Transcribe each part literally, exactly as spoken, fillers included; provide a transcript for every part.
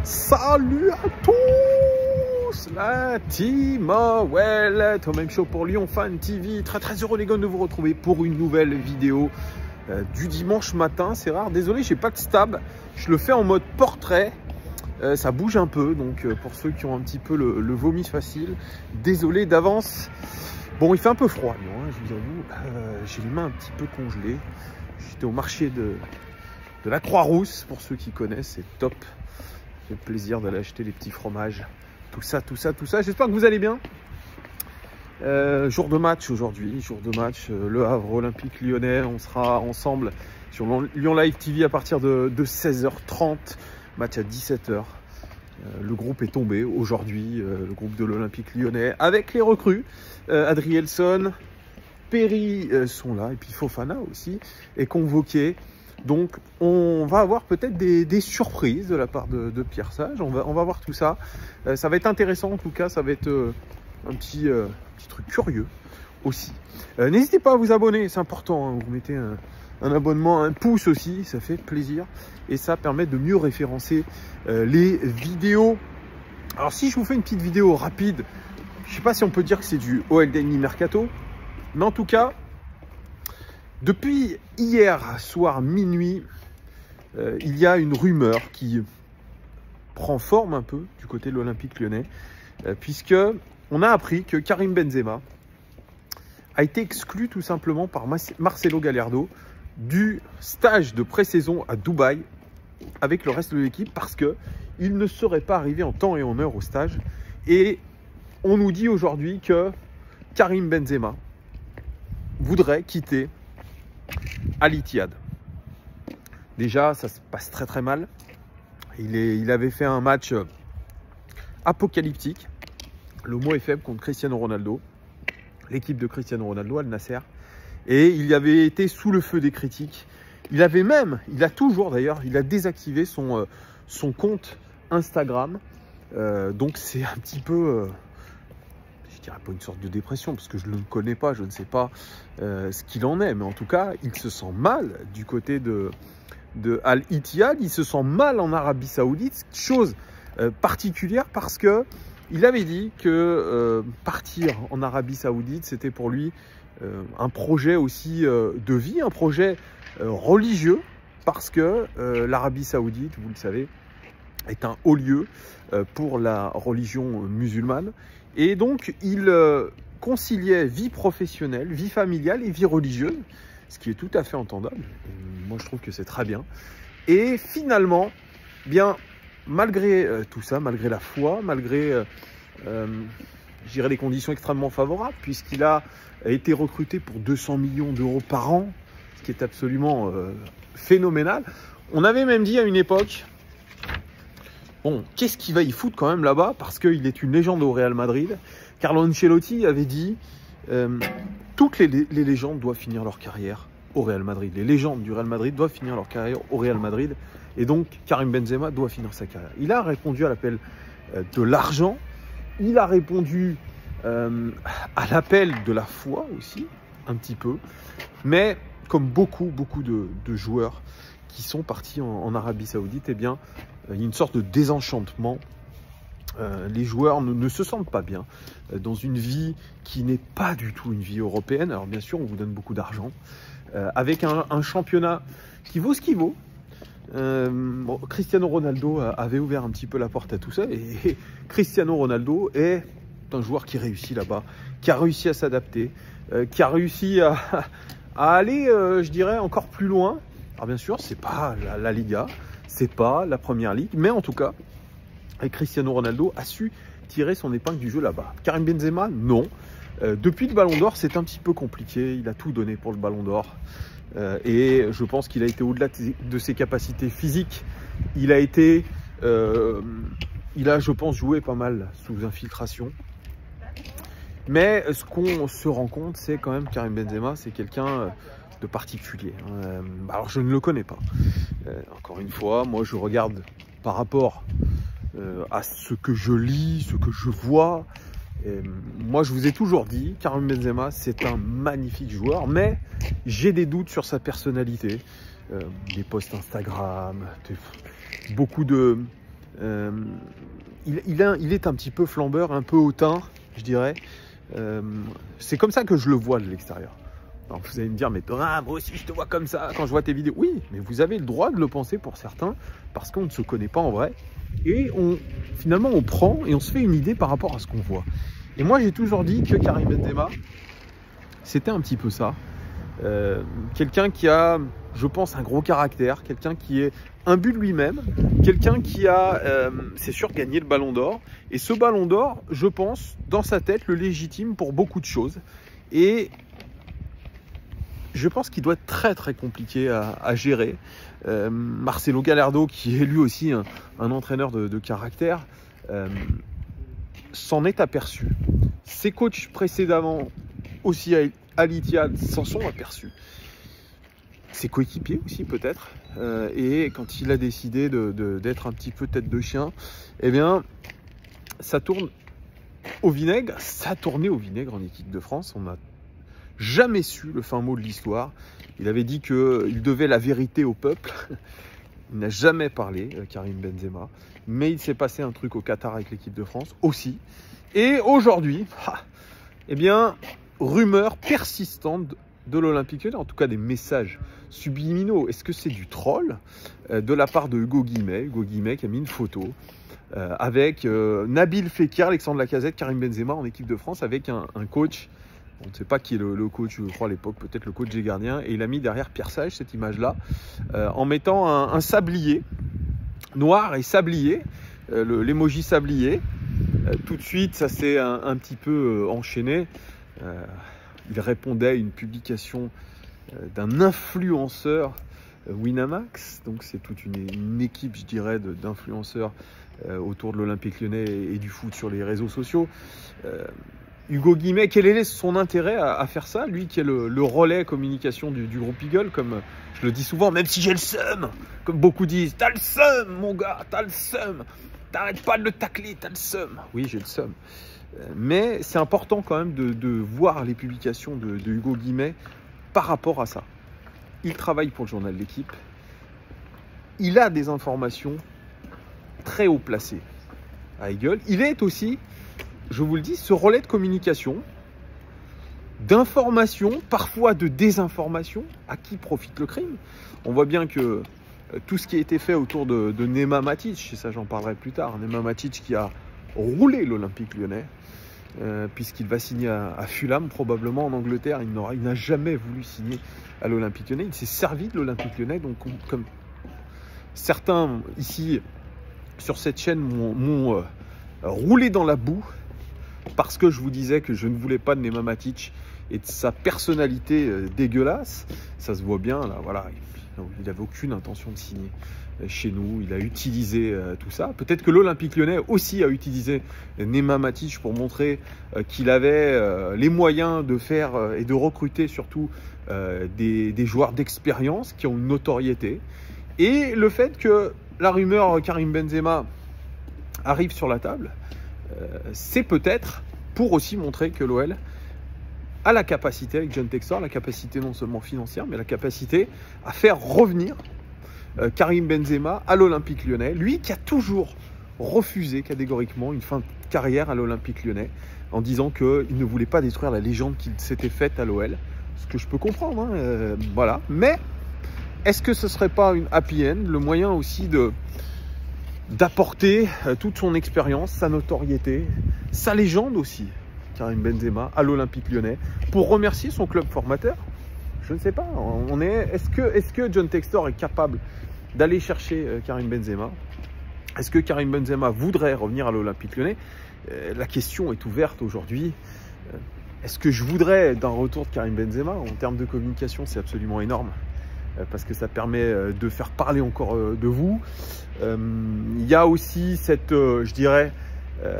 Salut à tous, la team Well, Tom Show pour Lyon Fan T V. Très très heureux les gars de vous retrouver pour une nouvelle vidéo euh, du dimanche matin. C'est rare, désolé, j'ai pas de stab. Je le fais en mode portrait. Euh, ça bouge un peu, donc euh, pour ceux qui ont un petit peu le, le vomi facile, désolé d'avance. Bon, il fait un peu froid, Lyon, hein, je vous avoue. Euh, j'ai les mains un petit peu congelées. J'étais au marché de, de la Croix-Rousse, pour ceux qui connaissent, c'est top. Ça fait plaisir d'aller acheter les petits fromages. Tout ça, tout ça, tout ça. J'espère que vous allez bien. Euh, jour de match aujourd'hui, jour de match. Euh, Le Havre Olympique Lyonnais. On sera ensemble sur Lyon Live T V à partir de, de seize heures trente. Match à dix-sept heures. Euh, le groupe est tombé aujourd'hui. Euh, le groupe de l'Olympique Lyonnais avec les recrues. Euh, Adrielson, Perry euh, sont là. Et puis Fofana aussi est convoqué. Donc, on va avoir peut-être des, des surprises de la part de, de Pierre Sage. On va, on va voir tout ça. Euh, ça va être intéressant en tout cas. Ça va être euh, un petit, euh, petit truc curieux aussi. Euh, N'hésitez pas à vous abonner, c'est important. Hein. Vous mettez un, un abonnement, un pouce aussi, ça fait plaisir. Et ça permet de mieux référencer euh, les vidéos. Alors, si je vous fais une petite vidéo rapide, je ne sais pas si on peut dire que c'est du O L Daily Mercato. Mais en tout cas, depuis hier soir minuit, euh, il y a une rumeur qui prend forme un peu du côté de l'Olympique Lyonnais, euh, puisque on a appris que Karim Benzema a été exclu tout simplement par Marcelo Gallardo du stage de pré-saison à Dubaï avec le reste de l'équipe parce que il ne serait pas arrivé en temps et en heure au stage. Et on nous dit aujourd'hui que Karim Benzema voudrait quitter Al Ittihad. Déjà, ça se passe très très mal. Il, est, il avait fait un match apocalyptique. Le mot est faible contre Cristiano Ronaldo. L'équipe de Cristiano Ronaldo, Al Nasser. Et il avait été sous le feu des critiques. Il avait même, il a toujours d'ailleurs, il a désactivé son, euh, son compte Instagram. Euh, donc c'est un petit peu... Euh, je dirais pas une sorte de dépression parce que je ne le connais pas, je ne sais pas euh, ce qu'il en est, mais en tout cas il se sent mal du côté de, de Al Ittihad, il se sent mal en Arabie Saoudite, chose euh, particulière parce que il avait dit que euh, partir en Arabie Saoudite c'était pour lui euh, un projet aussi euh, de vie, un projet euh, religieux parce que euh, l'Arabie Saoudite, vous le savez, est un haut lieu euh, pour la religion musulmane. Et donc, il euh, conciliait vie professionnelle, vie familiale et vie religieuse, ce qui est tout à fait entendable. Et moi, je trouve que c'est très bien. Et finalement, bien, malgré euh, tout ça, malgré la foi, malgré, euh, euh, je dirais, les conditions extrêmement favorables, puisqu'il a été recruté pour deux cents millions d'euros par an, ce qui est absolument euh, phénoménal. On avait même dit à une époque... Bon, qu'est-ce qu'il va y foutre quand même là-bas? Parce qu'il est une légende au Real Madrid. Carlo Ancelotti avait dit euh, toutes les, les légendes doivent finir leur carrière au Real Madrid. Les légendes du Real Madrid doivent finir leur carrière au Real Madrid. Et donc, Karim Benzema doit finir sa carrière. Il a répondu à l'appel euh, de l'argent. Il a répondu euh, à l'appel de la foi aussi, un petit peu. Mais comme beaucoup, beaucoup de, de joueurs qui sont partis en, en Arabie Saoudite, eh bien, il y a une sorte de désenchantement. Euh, les joueurs ne, ne se sentent pas bien euh, dans une vie qui n'est pas du tout une vie européenne. Alors bien sûr, on vous donne beaucoup d'argent, euh, avec un, un championnat qui vaut ce qu'il vaut. Euh, bon, Cristiano Ronaldo avait ouvert un petit peu la porte à tout ça. Et, et Cristiano Ronaldo est un joueur qui réussit là-bas, qui a réussi à s'adapter, euh, qui a réussi à, à aller, euh, je dirais, encore plus loin. Alors bien sûr, c'est pas la, la Liga, c'est pas la Première Ligue, mais en tout cas, Cristiano Ronaldo a su tirer son épingle du jeu là-bas. Karim Benzema, non. Euh, depuis le Ballon d'Or, c'est un petit peu compliqué. Il a tout donné pour le Ballon d'Or. Euh, et je pense qu'il a été au-delà de ses capacités physiques. Il a été... Euh, il a, je pense, joué pas mal sous infiltration. Mais ce qu'on se rend compte, c'est quand même Karim Benzema, c'est quelqu'un de particulier. Euh, alors, je ne le connais pas. Euh, encore une fois, moi, je regarde par rapport euh, à ce que je lis, ce que je vois. Et moi, je vous ai toujours dit, Karim Benzema, c'est un magnifique joueur, mais j'ai des doutes sur sa personnalité. Euh, des posts Instagram, des, beaucoup de, Euh, il, il, a, il est un petit peu flambeur, un peu hautain, je dirais. Euh, c'est comme ça que je le vois de l'extérieur. Alors vous allez me dire, mais ah, moi aussi je te vois comme ça quand je vois tes vidéos. Oui, mais vous avez le droit de le penser pour certains, parce qu'on ne se connaît pas en vrai. Et on, finalement, on prend et on se fait une idée par rapport à ce qu'on voit. Et moi, j'ai toujours dit que Karim Benzema, c'était un petit peu ça. Euh, quelqu'un qui a, je pense, un gros caractère, quelqu'un qui est imbu de lui-même, quelqu'un qui a, euh, c'est sûr, gagné le Ballon d'Or. Et ce Ballon d'Or, je pense, dans sa tête, le légitime pour beaucoup de choses. Et je pense qu'il doit être très très compliqué à, à gérer. Euh, Marcelo Gallardo, qui est lui aussi un, un entraîneur de, de caractère, euh, s'en est aperçu. Ses coachs précédemment, aussi à, à l'Etihad, s'en sont aperçus. Ses coéquipiers aussi peut-être. Euh, et quand il a décidé de, de, d'être un petit peu tête de chien, eh bien, ça tourne au vinaigre. Ça a tourné au vinaigre en équipe de France. On a jamais su le fin mot de l'histoire. Il avait dit qu'il devait la vérité au peuple. Il n'a jamais parlé, Karim Benzema. Mais il s'est passé un truc au Qatar avec l'équipe de France aussi. Et aujourd'hui, ah, eh bien, rumeur persistante de l'Olympique Lyonnais, en tout cas des messages subliminaux. Est-ce que c'est du troll euh, de la part de Hugo Guillemette, Hugo Guillemette qui a mis une photo euh, avec euh, Nabil Fekir, Alexandre Lacazette, Karim Benzema en équipe de France avec un, un coach. On ne sait pas qui est le, le coach, je crois à l'époque, peut-être le coach des gardiens. Et il a mis derrière Pierre Sage cette image-là, euh, en mettant un, un sablier noir et sablier, euh, l'emoji sablier. Euh, tout de suite, ça s'est un, un petit peu euh, enchaîné. Euh, il répondait à une publication euh, d'un influenceur, euh, Winamax. Donc c'est toute une, une équipe, je dirais, d'influenceurs euh, autour de l'Olympique Lyonnais et, et du foot sur les réseaux sociaux. Euh, Hugo Guillemette, quel est son intérêt à, à faire ça? Lui qui est le, le relais communication du, du groupe Eagle, comme je le dis souvent, même si j'ai le seum, comme beaucoup disent, t'as le seum mon gars, t'as le seum, t'arrêtes pas de le tacler, t'as le seum. Oui, j'ai le seum. Mais c'est important quand même de, de voir les publications de, de Hugo Guillemette par rapport à ça. Il travaille pour le journal de l'équipe. Il a des informations très haut placées à Eagle. Il est aussi, je vous le dis, ce relais de communication, d'information, parfois de désinformation. À qui profite le crime? On voit bien que tout ce qui a été fait autour de, de Nema Matic, et ça j'en parlerai plus tard, Nema Matic qui a roulé l'Olympique Lyonnais, euh, puisqu'il va signer à, à Fulham, probablement en Angleterre. Il n'aura, il n'a jamais voulu signer à l'Olympique Lyonnais. Il s'est servi de l'Olympique Lyonnais, donc comme certains ici sur cette chaîne m'ont euh, roulé dans la boue, parce que je vous disais que je ne voulais pas de Nema Matic et de sa personnalité euh, dégueulasse. Ça se voit bien, là, voilà. Il n'avait aucune intention de signer chez nous. Il a utilisé euh, tout ça. Peut-être que l'Olympique Lyonnais aussi a utilisé Nema Matic pour montrer euh, qu'il avait euh, les moyens de faire euh, et de recruter surtout euh, des, des joueurs d'expérience qui ont une notoriété. Et le fait que la rumeur Karim Benzema arrive sur la table, euh, c'est peut-être pour aussi montrer que l'O L a la capacité, avec John Textor, la capacité non seulement financière, mais la capacité à faire revenir euh, Karim Benzema à l'Olympique Lyonnais. Lui qui a toujours refusé catégoriquement une fin de carrière à l'Olympique Lyonnais, en disant qu'il ne voulait pas détruire la légende qu'il s'était faite à l'O L. Ce que je peux comprendre, hein, euh, voilà. Mais est-ce que ce ne serait pas une happy end, le moyen aussi de d'apporter euh, toute son expérience, sa notoriété, sa légende aussi, Karim Benzema, à l'Olympique Lyonnais, pour remercier son club formateur? Je ne sais pas. On est, est-ce que, est-ce que John Textor est capable d'aller chercher euh, Karim Benzema? Est-ce que Karim Benzema voudrait revenir à l'Olympique Lyonnais? euh, La question est ouverte aujourd'hui. Euh, est-ce que je voudrais d'un retour de Karim Benzema? En termes de communication, c'est absolument énorme, euh, parce que ça permet euh, de faire parler encore euh, de vous. Euh, il y a aussi cette, euh, je dirais, euh,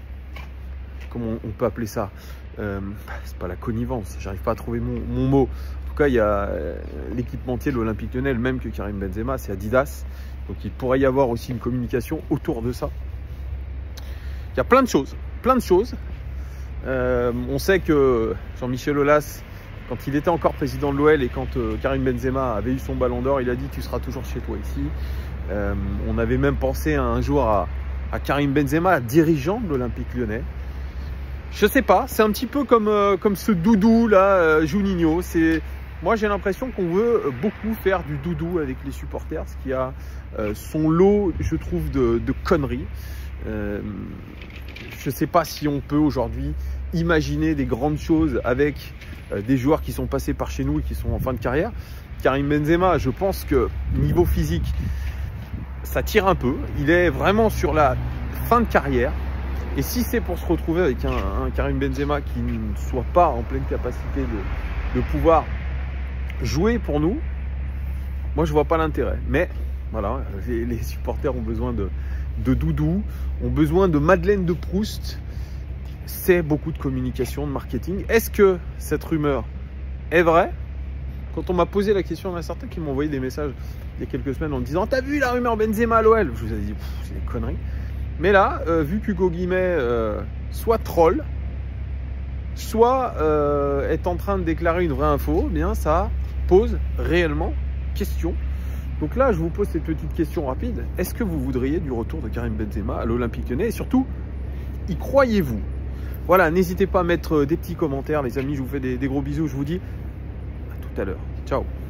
comment on peut appeler ça, euh, c'est pas la connivence, j'arrive pas à trouver mon, mon mot. En tout cas, il y a euh, l'équipementier de l'Olympique Lyonnais, le même que Karim Benzema, c'est Adidas. Donc il pourrait y avoir aussi une communication autour de ça. Il y a plein de choses, plein de choses. Euh, on sait que Jean-Michel Aulas, quand il était encore président de l'O L et quand euh, Karim Benzema avait eu son ballon d'or, il a dit tu seras toujours chez toi ici. Euh, on avait même pensé un jour à, à Karim Benzema, dirigeant de l'Olympique Lyonnais. Je sais pas, c'est un petit peu comme, euh, comme ce doudou là, euh, Juninho. Moi j'ai l'impression qu'on veut beaucoup faire du doudou avec les supporters, ce qui a euh, son lot, je trouve, de, de conneries. Euh, je sais pas si on peut aujourd'hui imaginer des grandes choses avec euh, des joueurs qui sont passés par chez nous et qui sont en fin de carrière. Karim Benzema, je pense que niveau physique, ça tire un peu. Il est vraiment sur la fin de carrière. Et si c'est pour se retrouver avec un, un Karim Benzema qui ne soit pas en pleine capacité de, de pouvoir jouer pour nous, moi je vois pas l'intérêt. Mais voilà, les, les supporters ont besoin de, de doudou, ont besoin de Madeleine de Proust. C'est beaucoup de communication, de marketing. Est-ce que cette rumeur est vraie? Quand on m'a posé la question, il y en a certains qui m'ont envoyé des messages il y a quelques semaines en me disant « T'as vu la rumeur Benzema à l'O L ?» Je vous ai dit « C'est des conneries ». Mais là, euh, vu qu'Hugo Guimet euh, soit troll, soit euh, est en train de déclarer une vraie info, eh bien ça pose réellement question. Donc là, je vous pose cette petite question rapide. Est-ce que vous voudriez du retour de Karim Benzema à l'Olympique Lyonnais? Et surtout, y croyez-vous? Voilà, n'hésitez pas à mettre des petits commentaires, les amis. Je vous fais des, des gros bisous. Je vous dis à tout à l'heure. Ciao.